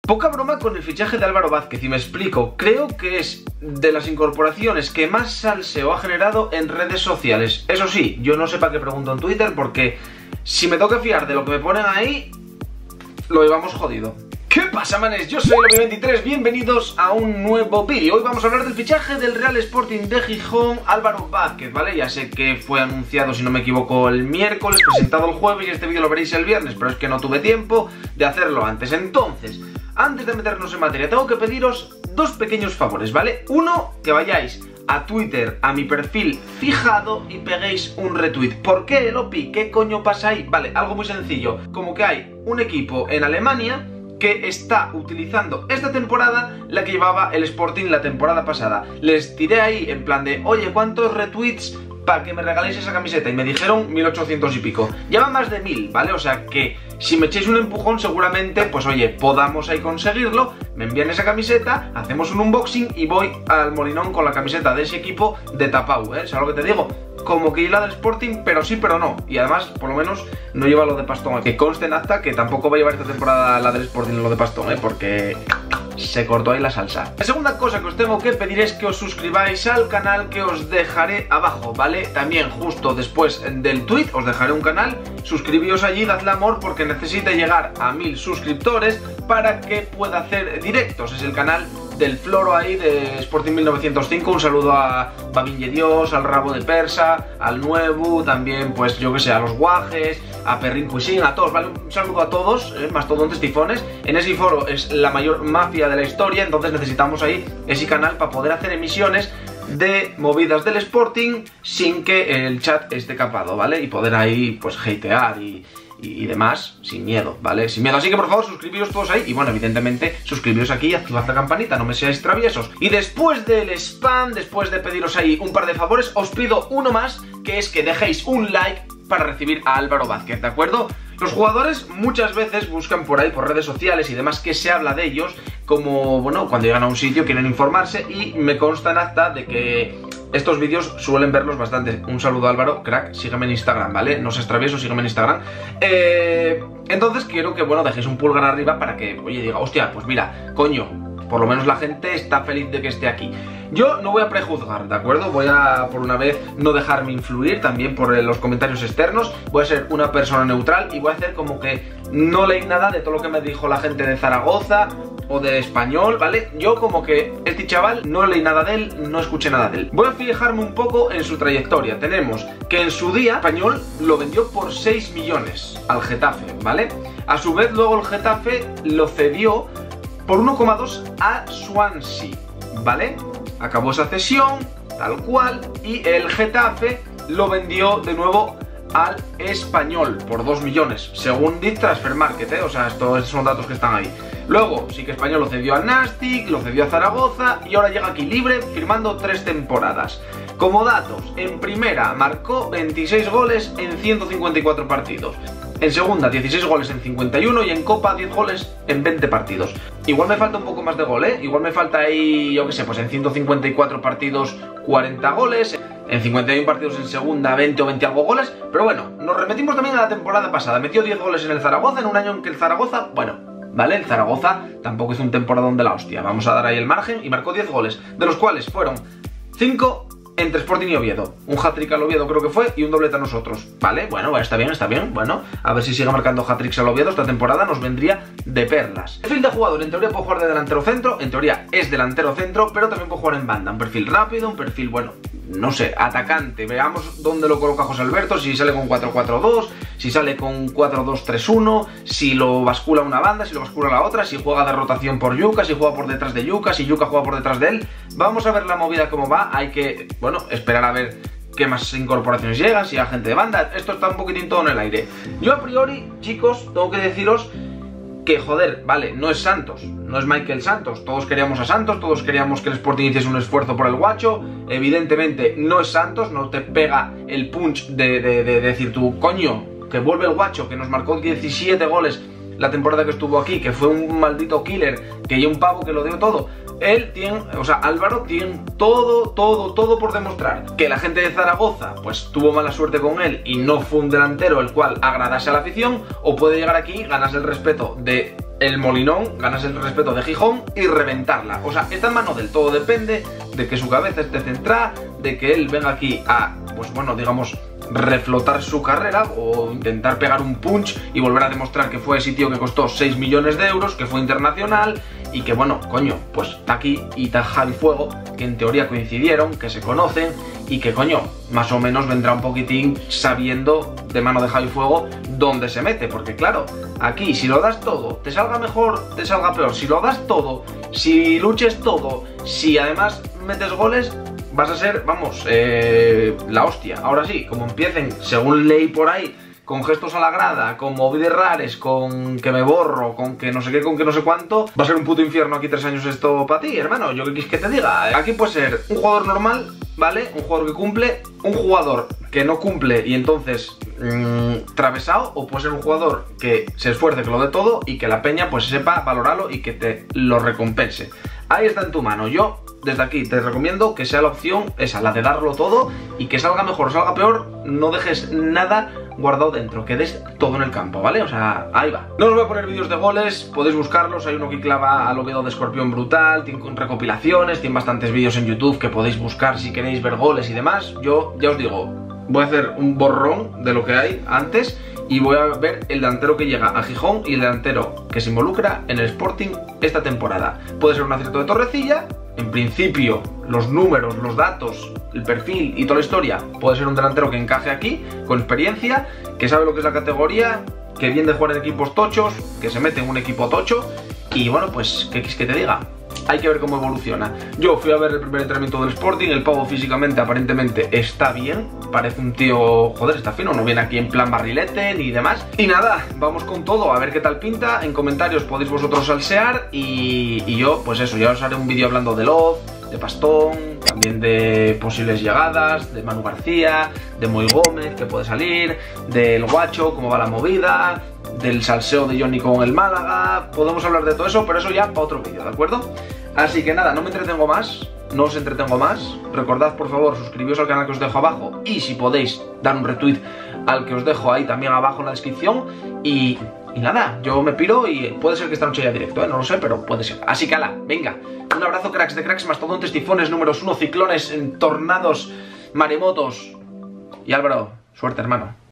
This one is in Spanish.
Poca broma con el fichaje de Álvaro Vázquez, y me explico. Creo que es de las incorporaciones que más salseo ha generado en redes sociales. Eso sí, yo no sé para qué pregunto en Twitter, porque si me toca fiar de lo que me ponen ahí, lo llevamos jodido. ¿Qué pasa, manes? Yo soy Lobi23, bienvenidos a un nuevo vídeo. Hoy vamos a hablar del fichaje del Real Sporting de Gijón, Álvaro Vázquez, ¿vale? Ya sé que fue anunciado, si no me equivoco, el miércoles, presentado el jueves, y este vídeo lo veréis el viernes, pero es que no tuve tiempo de hacerlo antes. Entonces, antes de meternos en materia, tengo que pediros dos pequeños favores, ¿vale? Uno, que vayáis a Twitter, a mi perfil fijado, y peguéis un retweet. ¿Por qué, Lopi? ¿Qué coño pasa ahí? Vale, algo muy sencillo. Como que hay un equipo en Alemania que está utilizando esta temporada la que llevaba el Sporting la temporada pasada. Les tiré ahí en plan de, oye, ¿cuántos retweets para que me regaléis esa camiseta? Y me dijeron 1800 y pico. Lleva más de 1000, ¿vale? O sea que si me echéis un empujón, seguramente, pues oye, podamos ahí conseguirlo. Me envían esa camiseta, hacemos un unboxing y voy al Molinón con la camiseta de ese equipo de tapau, ¿eh? ¿Sabes lo que te digo? Como que la del Sporting, pero sí, pero no. Y además, por lo menos, no lleva lo de Pastón. Que conste en acta que tampoco va a llevar esta temporada la del Sporting lo de Pastón, ¿eh? Porque se cortó ahí la salsa. La segunda cosa que os tengo que pedir es que os suscribáis al canal, que os dejaré abajo, ¿vale? También justo después del tweet os dejaré un canal. Suscribíos allí, dadle amor, porque necesita llegar a 1000 suscriptores para que pueda hacer directos. Es el canal del Floro ahí, de Sporting 1905. Un saludo a Babiñe Dios, al Rabo de Persa, al Nuevo, también pues yo que sé, a los Guajes, a Perrin Cuisine, a todos, ¿vale? Un saludo a todos, mastodontes tifones. En ese foro es la mayor mafia de la historia, entonces necesitamos ahí ese canal para poder hacer emisiones de movidas del Sporting sin que el chat esté capado, ¿vale? Y poder ahí pues hatear y demás, sin miedo, ¿vale? Sin miedo. Así que por favor, suscribiros todos ahí. Y bueno, evidentemente, suscribiros aquí y activad la campanita, no me seáis traviesos. Y después del spam, después de pediros ahí un par de favores, os pido uno más, que es que dejéis un like para recibir a Álvaro Vázquez, ¿de acuerdo? Los jugadores muchas veces buscan por ahí, por redes sociales y demás, que se habla de ellos, como, bueno, cuando llegan a un sitio quieren informarse, y me consta en acta de que estos vídeos suelen verlos bastante. Un saludo, Álvaro, crack, sígueme en Instagram, ¿vale? No seas travieso, sígueme en Instagram. Entonces quiero que, bueno, dejéis un pulgar arriba para que, oye, diga, hostia, pues mira, coño, por lo menos la gente está feliz de que esté aquí. Yo no voy a prejuzgar, ¿de acuerdo? Voy a, por una vez, no dejarme influir también por los comentarios externos. Voy a ser una persona neutral y voy a hacer como que no leí nada de todo lo que me dijo la gente de Zaragoza o de Español, ¿vale? Yo como que este chaval no leí nada de él, no escuché nada de él. Voy a fijarme un poco en su trayectoria. Tenemos que en su día Español lo vendió por 6 millones al Getafe, ¿vale? A su vez luego el Getafe lo cedió por 1,2 a Swansea, ¿vale? Acabó esa cesión, tal cual, y el Getafe lo vendió de nuevo al Español por 2 millones, según dice Transfer Market, ¿eh? O sea, estos son datos que están ahí. Luego, sí que Español lo cedió al Nastic, lo cedió a Zaragoza, y ahora llega aquí libre, firmando 3 temporadas. Como datos, en primera marcó 26 goles en 154 partidos. En segunda, 16 goles en 51, y en Copa 10 goles en 20 partidos. Igual me falta un poco más de gol, ¿eh? Igual me falta ahí, yo qué sé, pues en 154 partidos 40 goles, en 51 partidos en segunda 20 o 20 algo goles. Pero bueno, nos remetimos también a la temporada pasada. Metió 10 goles en el Zaragoza, en un año en que el Zaragoza, bueno, ¿vale? El Zaragoza tampoco hizo un temporadón de la hostia. Vamos a dar ahí el margen, y marcó 10 goles, de los cuales fueron 5 entre Sporting y Oviedo. Un hat-trick al Oviedo creo que fue, y un doblete a nosotros, ¿vale? Bueno, está bien, bueno, a ver si sigue marcando hat-tricks al Oviedo esta temporada, nos vendría de perlas. El perfil de jugador, en teoría puede jugar de delantero centro, en teoría es delantero centro, pero también puede jugar en banda. Un perfil rápido, un perfil, bueno, no sé, atacante. Veamos dónde lo coloca José Alberto, si sale con 4-4-2, si sale con 4-2-3-1, si lo bascula una banda, si lo bascula la otra, si juega de rotación por Yuka, si juega por detrás de Yuka, si Yuka juega por detrás de él. Vamos a ver la movida cómo va, hay que, bueno, esperar a ver qué más incorporaciones llegan, si hay gente de banda. Esto está un poquitín todo en el aire. Yo a priori, chicos, tengo que deciros que, joder, vale, no es Santos, no es Michael Santos. Todos queríamos a Santos, todos queríamos que el Sporting hiciese un esfuerzo por el guacho. Evidentemente no es Santos, no te pega el punch de decir tú, coño, que vuelve el guacho, que nos marcó 17 goles la temporada que estuvo aquí, que fue un maldito killer, que ya un pavo que lo dio todo. Él tiene, o sea, Álvaro tiene todo por demostrar. Que la gente de Zaragoza, pues tuvo mala suerte con él y no fue un delantero el cual agradase a la afición, o puede llegar aquí, ganarse el respeto de el Molinón, ganarse el respeto de Gijón y reventarla. O sea, está en mano del todo, depende de que su cabeza esté centrada, de que él venga aquí a, pues bueno, digamos, reflotar su carrera o intentar pegar un punch y volver a demostrar que fue ese tío que costó 6 millones de euros, que fue internacional y que bueno, coño, pues está aquí y está Javi Fuego, que en teoría coincidieron, que se conocen y que coño, más o menos vendrá un poquitín sabiendo de mano de Javi Fuego dónde se mete, porque claro, aquí si lo das todo, te salga mejor, te salga peor, si lo das todo, si luches todo, si además metes goles, vas a ser, vamos, la hostia. Ahora sí, como empiecen, según leí por ahí, con gestos a la grada, con movidas rares, con que me borro, con que no sé qué, con que no sé cuánto, va a ser un puto infierno aquí 3 años esto para ti, hermano. Yo qué quieres que te diga. Aquí puede ser un jugador normal, ¿vale? Un jugador que cumple, un jugador que no cumple y entonces travesado, o puede ser un jugador que se esfuerce, que lo dé todo y que la peña pues sepa valorarlo y que te lo recompense. Ahí está en tu mano. Yo desde aquí te recomiendo que sea la opción esa, la de darlo todo, y que salga mejor o salga peor, no dejes nada guardado dentro, que des todo en el campo, ¿vale? O sea, ahí va. No os voy a poner vídeos de goles, podéis buscarlos, hay uno que clava al Oviedo de Escorpión brutal, tiene recopilaciones, tiene bastantes vídeos en YouTube que podéis buscar si queréis ver goles y demás. Yo ya os digo, voy a hacer un borrón de lo que hay antes y voy a ver el delantero que llega a Gijón y el delantero que se involucra en el Sporting esta temporada. Puede ser un acierto de Torrecilla. En principio, los números, los datos, el perfil y toda la historia, puede ser un delantero que encaje aquí, con experiencia, que sabe lo que es la categoría, que viene de jugar en equipos tochos, que se mete en un equipo tocho, y bueno, pues, ¿qué quieres que te diga? Hay que ver cómo evoluciona. Yo fui a ver el primer entrenamiento del Sporting, el pavo físicamente aparentemente está bien, parece un tío, joder, está fino, no viene aquí en plan barrilete ni demás. Y nada, vamos con todo, a ver qué tal pinta. En comentarios podéis vosotros salsear y yo, pues eso, ya os haré un vídeo hablando de Loz, de Pastón, también de posibles llegadas, de Manu García, de Moy Gómez, que puede salir, del Guacho, cómo va la movida, del salseo de Johnny con el Málaga. Podemos hablar de todo eso, pero eso ya para otro vídeo, ¿de acuerdo? Así que nada, no me entretengo más, no os entretengo más. Recordad por favor suscribiros al canal que os dejo abajo, y si podéis dar un retweet al que os dejo ahí también abajo en la descripción. Y nada, yo me piro y puede ser que esta noche haya directo, no lo sé, pero puede ser. Así que ala, venga, un abrazo cracks de cracks, mastodontes, tifones, números 1, ciclones, tornados, maremotos. Y Álvaro, suerte hermano.